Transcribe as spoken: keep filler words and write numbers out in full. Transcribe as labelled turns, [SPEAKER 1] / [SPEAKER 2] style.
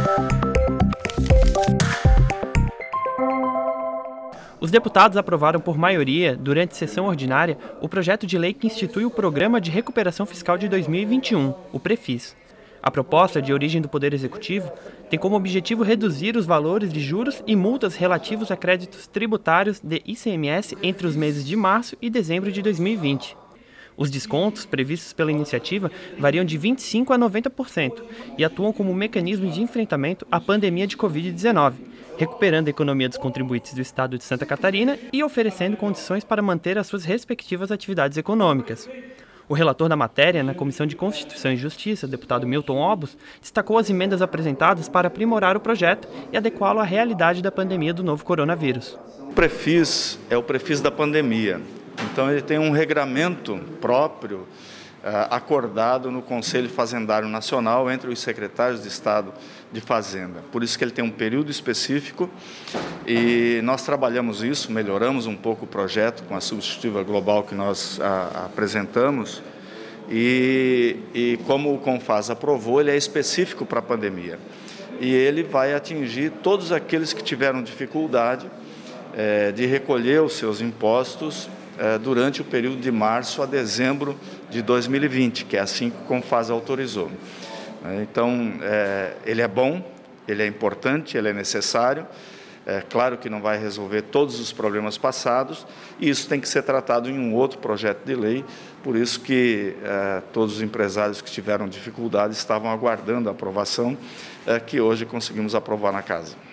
[SPEAKER 1] Os deputados aprovaram por maioria, durante sessão ordinária, o projeto de lei que institui o Programa de Recuperação Fiscal de dois mil e vinte e um, o PREFIS. A proposta, de origem do Poder Executivo, tem como objetivo reduzir os valores de juros e multas relativos a créditos tributários de I C M S entre os meses de março e dezembro de dois mil e vinte. Os descontos previstos pela iniciativa variam de vinte e cinco por cento a noventa por cento e atuam como mecanismo de enfrentamento à pandemia de covid dezenove, recuperando a economia dos contribuintes do estado de Santa Catarina e oferecendo condições para manter as suas respectivas atividades econômicas. O relator da matéria, na Comissão de Constituição e Justiça, deputado Milton Obos, destacou as emendas apresentadas para aprimorar o projeto e adequá-lo à realidade da pandemia do novo coronavírus.
[SPEAKER 2] O PREFIS é o PREFIS da pandemia. Então, ele tem um regramento próprio uh, acordado no Conselho Fazendário Nacional entre os secretários de Estado de Fazenda. Por isso que ele tem um período específico e nós trabalhamos isso, melhoramos um pouco o projeto com a substitutiva global que nós uh, apresentamos e, e como o CONFAS aprovou, ele é específico para a pandemia. E ele vai atingir todos aqueles que tiveram dificuldade uh, de recolher os seus impostos durante o período de março a dezembro de dois mil e vinte, que é assim que o CONFAS autorizou. Então, é, ele é bom, ele é importante, ele é necessário. É claro que não vai resolver todos os problemas passados e isso tem que ser tratado em um outro projeto de lei, por isso que é, todos os empresários que tiveram dificuldade estavam aguardando a aprovação, é, que hoje conseguimos aprovar na Casa.